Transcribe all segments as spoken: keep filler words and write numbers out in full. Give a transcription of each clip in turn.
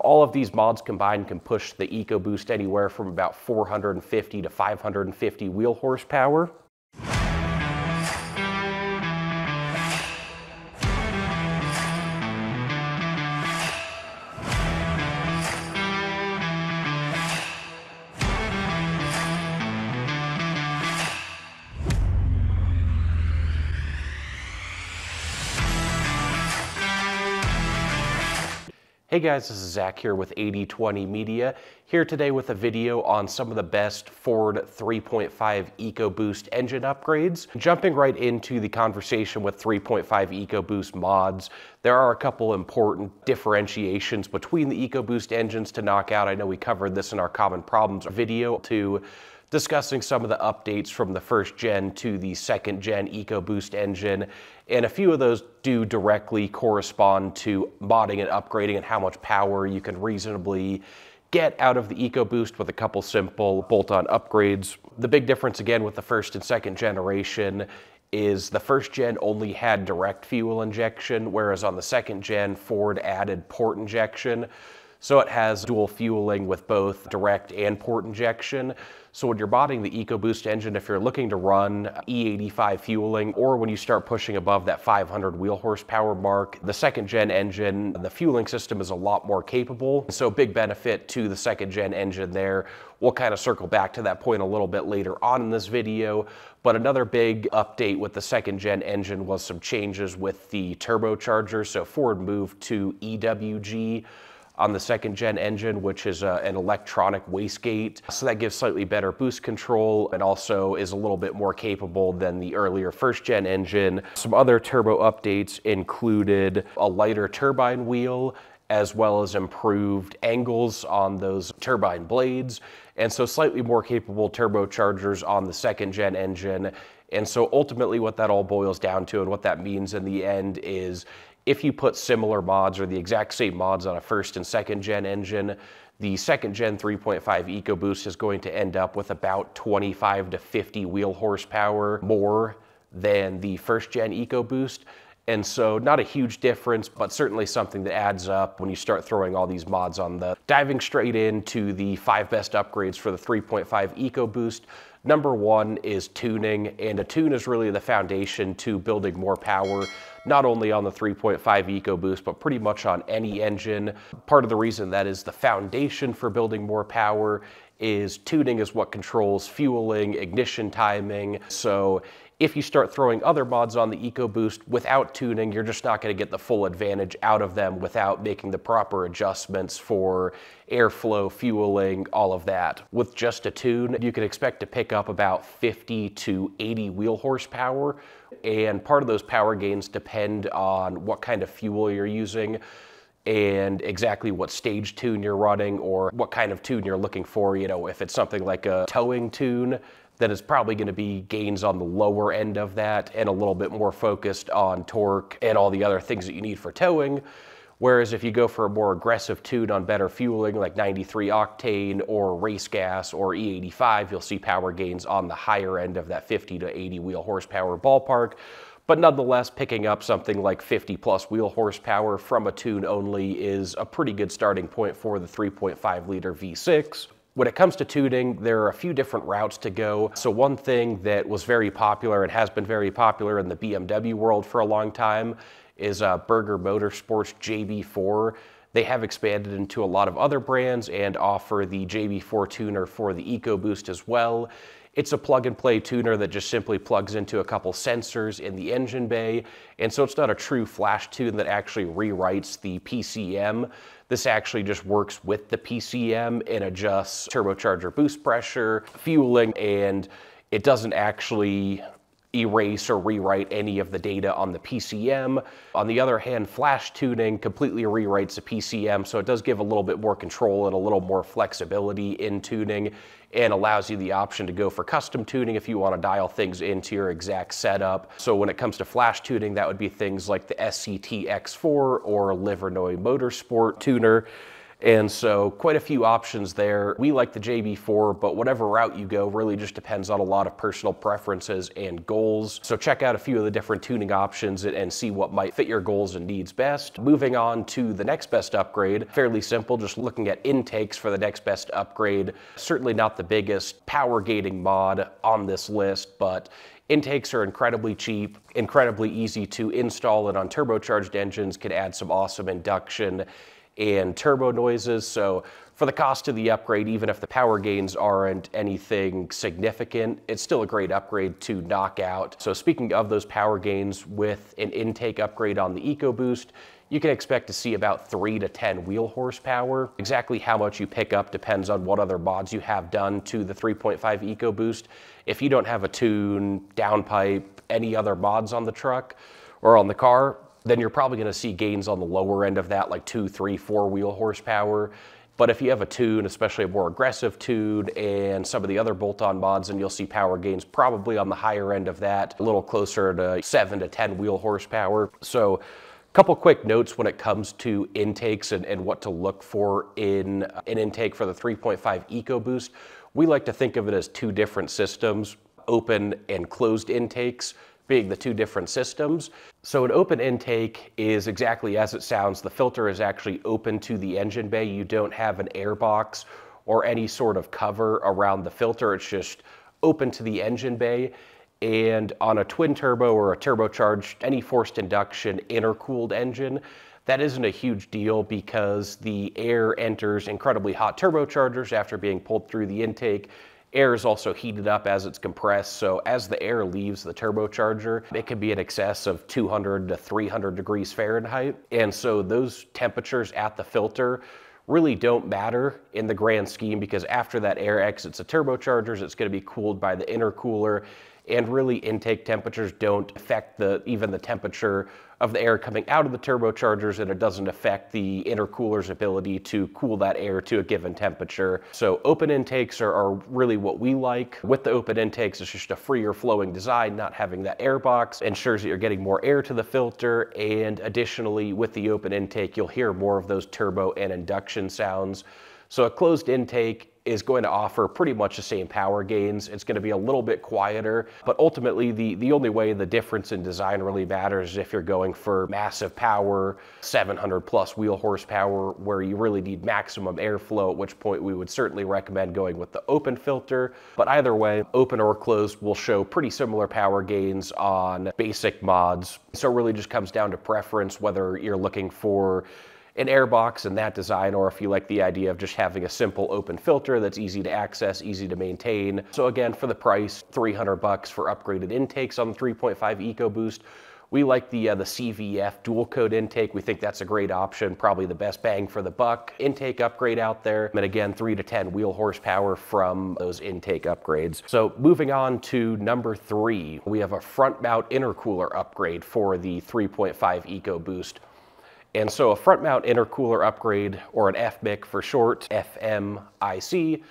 all of these mods combined can push the EcoBoost anywhere from about four hundred fifty to five hundred fifty wheel horsepower. Hey guys, this is Zach here with eighty twenty Media, here today with a video on some of the best Ford three point five EcoBoost engine upgrades. Jumping right into the conversation with three point five EcoBoost mods, there are a couple important differentiations between the EcoBoost engines to knock out. I know we covered this in our Common Problems video too, discussing some of the updates from the first gen to the second gen EcoBoost engine, and a few of those do directly correspond to modding and upgrading and how much power you can reasonably get out of the EcoBoost with a couple simple bolt-on upgrades. The big difference again with the first and second generation is the first gen only had direct fuel injection, whereas on the second gen Ford added port injection. So it has dual fueling with both direct and port injection. So when you're modding the EcoBoost engine, if you're looking to run E eighty-five fueling, or when you start pushing above that five hundred wheel horsepower mark, the second gen engine, the fueling system is a lot more capable. So big benefit to the second gen engine there. We'll kind of circle back to that point a little bit later on in this video. But another big update with the second gen engine was some changes with the turbocharger. So Ford moved to E W G on the second gen engine, which is a, an electronic wastegate. So that gives slightly better boost control and also is a little bit more capable than the earlier first gen engine. Some other turbo updates included a lighter turbine wheel, as well as improved angles on those turbine blades. And so slightly more capable turbochargers on the second gen engine. And so ultimately what that all boils down to and what that means in the end is if you put similar mods or the exact same mods on a first and second gen engine, the second gen three point five EcoBoost is going to end up with about twenty-five to fifty wheel horsepower more than the first gen EcoBoost. And so not a huge difference, but certainly something that adds up when you start throwing all these mods on the. Diving straight into the five best upgrades for the three point five EcoBoost. Number one is tuning, and a tune is really the foundation to building more power, not only on the three point five EcoBoost, but pretty much on any engine. Part of the reason that is the foundation for building more power is tuning is what controls fueling, ignition timing. So if you start throwing other mods on the EcoBoost without tuning, you're just not going to get the full advantage out of them without making the proper adjustments for airflow, fueling, all of that. With just a tune, you can expect to pick up about fifty to eighty wheel horsepower, and part of those power gains depend on what kind of fuel you're using and exactly what stage tune you're running or what kind of tune you're looking for. You know, if it's something like a towing tune, then it's probably going to be gains on the lower end of that and a little bit more focused on torque and all the other things that you need for towing. Whereas if you go for a more aggressive tune on better fueling like ninety-three octane or race gas or E eighty-five, you'll see power gains on the higher end of that fifty to eighty wheel horsepower ballpark. But nonetheless, picking up something like fifty plus wheel horsepower from a tune only is a pretty good starting point for the three point five liter V six. When it comes to tuning, there are a few different routes to go. So one thing that was very popular and has been very popular in the B M W world for a long time is uh, Berger Motorsports J B four. They have expanded into a lot of other brands and offer the J B four tuner for the EcoBoost as well. It's a plug-and-play tuner that just simply plugs into a couple sensors in the engine bay, and so it's not a true flash tune that actually rewrites the P C M. This actually just works with the P C M and adjusts turbocharger boost pressure, fueling, and it doesn't actually erase or rewrite any of the data on the P C M. On the other hand, flash tuning completely rewrites the P C M, so it does give a little bit more control and a little more flexibility in tuning and allows you the option to go for custom tuning if you want to dial things into your exact setup. So when it comes to flash tuning, that would be things like the S C T X four or Livernois Motorsport tuner. And so quite a few options there. We like the J B four, but whatever route you go really just depends on a lot of personal preferences and goals. So check out a few of the different tuning options and see what might fit your goals and needs best. Moving on to the next best upgrade, fairly simple, just looking at intakes for the next best upgrade. Certainly not the biggest power gating mod on this list, but intakes are incredibly cheap, incredibly easy to install, and on turbocharged engines can add some awesome induction and turbo noises. So for the cost of the upgrade, even if the power gains aren't anything significant, it's still a great upgrade to knock out. So speaking of those power gains, with an intake upgrade on the EcoBoost, you can expect to see about three to ten wheel horsepower. Exactly how much you pick up depends on what other mods you have done to the three point five EcoBoost. If you don't have a tune, downpipe, any other mods on the truck or on the car, then you're probably gonna see gains on the lower end of that, like two, three, four wheel horsepower. But if you have a tune, especially a more aggressive tune and some of the other bolt-on mods, then you'll see power gains probably on the higher end of that, a little closer to seven to ten wheel horsepower. So a couple quick notes when it comes to intakes and, and what to look for in an intake for the three point five EcoBoost. We like to think of it as two different systems, open and closed intakes being the two different systems. So an open intake is exactly as it sounds. The filter is actually open to the engine bay. You don't have an air box or any sort of cover around the filter. It's just open to the engine bay. And on a twin turbo or a turbocharged, any forced induction intercooled engine, that isn't a huge deal because the air enters incredibly hot turbochargers after being pulled through the intake. Air is also heated up as it's compressed, so as the air leaves the turbocharger, it can be in excess of two hundred to three hundred degrees Fahrenheit. And so those temperatures at the filter really don't matter in the grand scheme, because after that air exits the turbochargers, it's going to be cooled by the intercooler, and really intake temperatures don't affect the even the temperature of the air coming out of the turbochargers, and it doesn't affect the intercooler's ability to cool that air to a given temperature. So open intakes are, are really what we like. With the open intakes, it's just a freer flowing design. Not having that air box ensures that you're getting more air to the filter, and additionally with the open intake, you'll hear more of those turbo and induction sounds. So a closed intake is going to offer pretty much the same power gains. It's going to be a little bit quieter, but ultimately the, the only way the difference in design really matters is if you're going for massive power, seven hundred plus wheel horsepower, where you really need maximum airflow, at which point we would certainly recommend going with the open filter. But either way, open or closed will show pretty similar power gains on basic mods. So it really just comes down to preference, whether you're looking for an air box in that design, or if you like the idea of just having a simple open filter that's easy to access, easy to maintain. So again, for the price, three hundred bucks for upgraded intakes on the three point five EcoBoost. We like the uh, the C V F dual code intake. We think that's a great option, probably the best bang for the buck intake upgrade out there. And again, three to ten wheel horsepower from those intake upgrades. So moving on to number three, we have a front mount intercooler upgrade for the three point five EcoBoost. And so a front mount intercooler upgrade, or an F M I C for short, F M I C,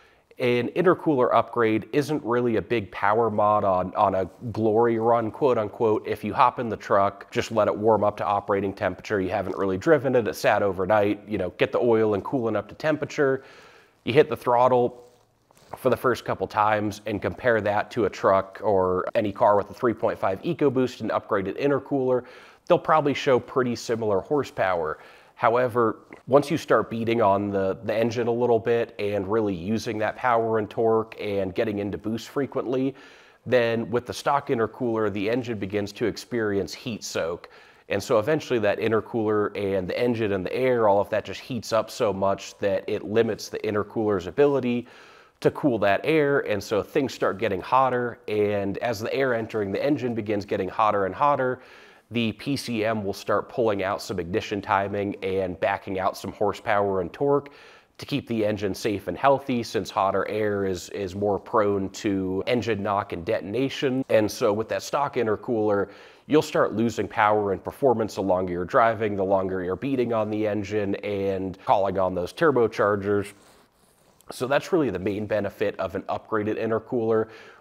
an intercooler upgrade isn't really a big power mod on, on a glory run, quote unquote. If you hop in the truck, just let it warm up to operating temperature. You haven't really driven it, it sat overnight, you know, get the oil and coolant up to temperature. You hit the throttle for the first couple times and compare that to a truck or any car with a three point five EcoBoost and upgraded intercooler. They'll probably show pretty similar horsepower. However, once you start beating on the, the engine a little bit and really using that power and torque and getting into boost frequently, then with the stock intercooler, the engine begins to experience heat soak. And so eventually that intercooler and the engine and the air, all of that just heats up so much that it limits the intercooler's ability to cool that air. And so things start getting hotter, and as the air entering the engine begins getting hotter and hotter, the P C M will start pulling out some ignition timing and backing out some horsepower and torque to keep the engine safe and healthy, since hotter air is, is more prone to engine knock and detonation. And so with that stock intercooler, you'll start losing power and performance the longer you're driving, the longer you're beating on the engine and calling on those turbochargers. So that's really the main benefit of an upgraded intercooler.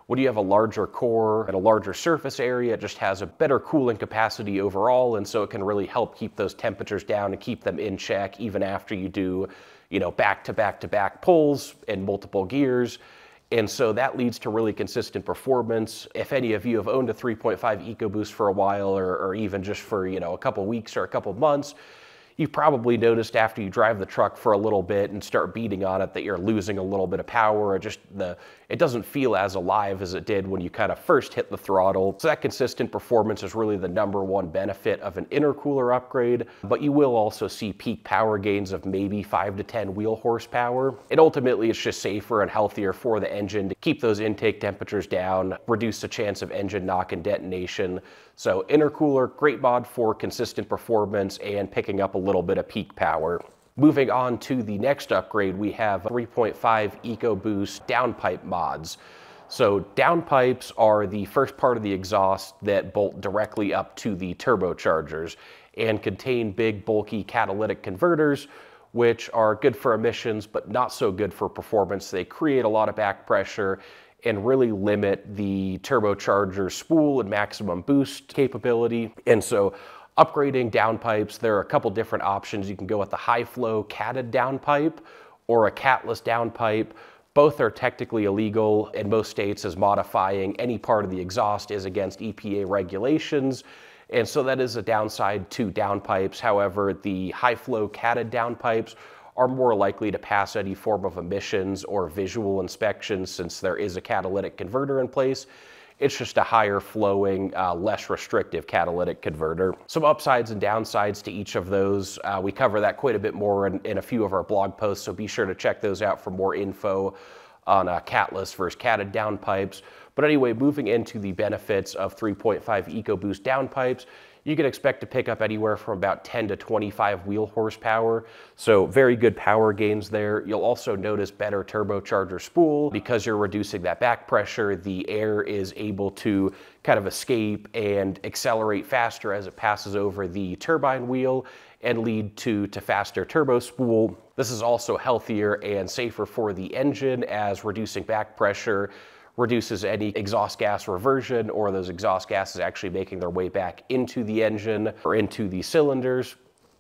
When you have a larger core and a larger surface area, it just has a better cooling capacity overall, and so it can really help keep those temperatures down and keep them in check even after you do, you know, back to back to back pulls and multiple gears. And so that leads to really consistent performance. If any of you have owned a three point five EcoBoost for a while, or, or even just for, you know, a couple weeks or a couple months, you've probably noticed after you drive the truck for a little bit and start beating on it that you're losing a little bit of power, or just the, it doesn't feel as alive as it did when you kind of first hit the throttle. So that consistent performance is really the number one benefit of an intercooler upgrade, but you will also see peak power gains of maybe five to ten wheel horsepower. And ultimately it's just safer and healthier for the engine to keep those intake temperatures down, reduce the chance of engine knock and detonation. So intercooler, great mod for consistent performance and picking up a little bit of peak power. Moving on to the next upgrade, we have three point five EcoBoost downpipe mods. So downpipes are the first part of the exhaust that bolt directly up to the turbochargers and contain big, bulky catalytic converters, which are good for emissions, but not so good for performance. They create a lot of back pressure and really limit the turbocharger spool and maximum boost capability. And so upgrading downpipes, there are a couple different options. You can go with the high flow catted downpipe or a catless downpipe. Both are technically illegal in most states, as modifying any part of the exhaust is against E P A regulations. And so that is a downside to downpipes. However, the high flow catted downpipes are more likely to pass any form of emissions or visual inspection since there is a catalytic converter in place. It's just a higher flowing, uh, less restrictive catalytic converter. Some upsides and downsides to each of those. Uh, we cover that quite a bit more in, in a few of our blog posts, so be sure to check those out for more info on uh, catless versus catted downpipes. But anyway, moving into the benefits of three point five EcoBoost downpipes, you can expect to pick up anywhere from about ten to twenty-five wheel horsepower. So very good power gains there. You'll also notice better turbocharger spool because you're reducing that back pressure. The air is able to kind of escape and accelerate faster as it passes over the turbine wheel and lead to, to faster turbo spool. This is also healthier and safer for the engine, as reducing back pressure reduces any exhaust gas reversion, or those exhaust gases actually making their way back into the engine or into the cylinders.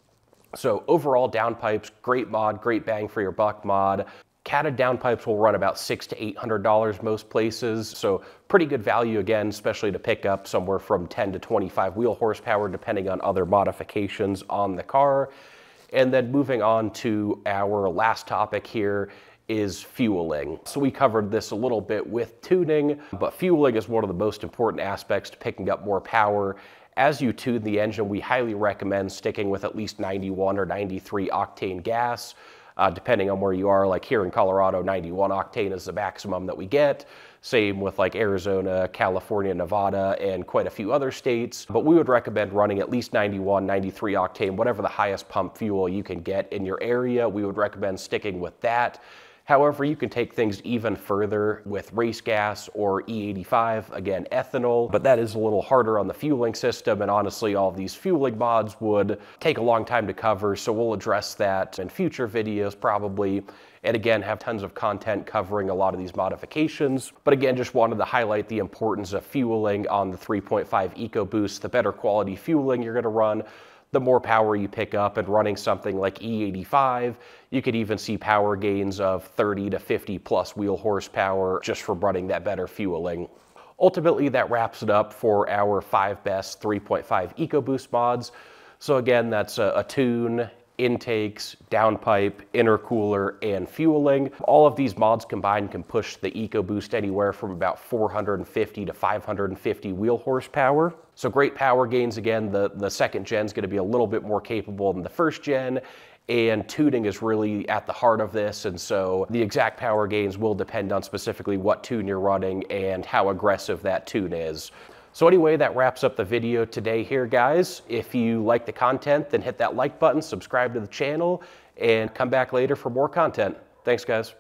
So overall, downpipes, great mod, great bang for your buck mod. Catted downpipes will run about six to eight hundred dollars most places, so pretty good value again, especially to pick up somewhere from ten to twenty-five wheel horsepower, depending on other modifications on the car. And then moving on to our last topic here is fueling. So we covered this a little bit with tuning, but fueling is one of the most important aspects to picking up more power. As you tune the engine, we highly recommend sticking with at least ninety-one or ninety-three octane gas, uh, depending on where you are. Like here in Colorado, ninety-one octane is the maximum that we get. Same with like Arizona, California, Nevada, and quite a few other states. But we would recommend running at least ninety-one, ninety-three octane, whatever the highest pump fuel you can get in your area. We would recommend sticking with that. However, you can take things even further with race gas or E eighty-five, again, ethanol, but that is a little harder on the fueling system, and honestly, all of these fueling mods would take a long time to cover, so we'll address that in future videos probably, and again, have tons of content covering a lot of these modifications. But again, just wanted to highlight the importance of fueling on the three point five EcoBoost. The better quality fueling you're gonna run, the more power you pick up, and running something like E eighty-five, you could even see power gains of thirty to fifty plus wheel horsepower just from running that better fueling. Ultimately, that wraps it up for our five best three point five EcoBoost mods. So again, that's a, a tune, intakes, downpipe, intercooler, and fueling. All of these mods combined can push the EcoBoost anywhere from about four hundred fifty to five hundred fifty wheel horsepower. So great power gains. Again, the, the second gen is going to be a little bit more capable than the first gen, and tuning is really at the heart of this, and so the exact power gains will depend on specifically what tune you're running and how aggressive that tune is. So anyway, that wraps up the video today here, guys. If you like the content, then hit that like button, subscribe to the channel, and come back later for more content. Thanks, guys.